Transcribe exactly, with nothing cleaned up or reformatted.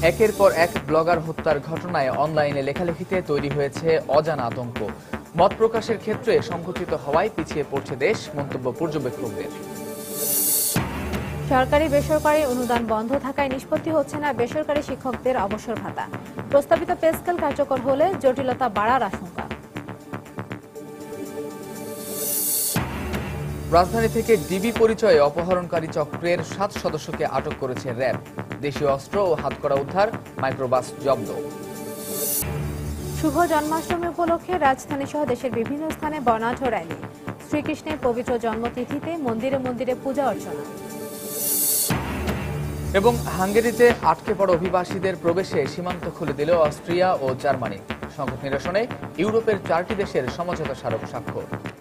একের পর এক ব্লগার হত্যার ঘটনায় অনলাইনে লেখালেখিতে তৈরি হয়েছে অজানা আতঙ্ক। মত প্রকাশের ক্ষেত্রে সংকুচিত হওয়ায় পিছিয়ে পড়ছে দেশ, মন্তব্য পর্যবেক্ষকদের। সরকারি বেসরকারি অনুদান বন্ধ থাকায় নিষ্পত্তি হচ্ছে না বেসরকারি শিক্ষকদের অবসর ভাতা। প্রস্তাবিত পে স্কেল কার্যকর হলে জটিলতা বাড়ার আশঙ্কা। রাজধানী থেকে ডিবি পরিচয়ে অপহরণকারী চক্রের সাত সদস্যকে আটক করেছে র্যাব। দেশীয় অস্ত্র ও হাতকড়া উদ্ধার, মাইক্রোবাস জব্দ। শুভ জন্মাষ্টমী উপলক্ষে রাজধানী সহ দেশের বিভিন্ন স্থানে বর্ণাঢ্য র্যালি। শ্রীকৃষ্ণের পবিত্র জন্মতিথিতে মন্দিরে মন্দিরে পূজা অর্চনা। এবং হাঙ্গেরিতে আটকে পড়া অভিবাসীদের প্রবেশে সীমান্ত খুলে দিল অস্ট্রিয়া ও জার্মানি। সংকট নিরসনে ইউরোপের চারটি দেশের সমঝোতা স্মারক স্বাক্ষর।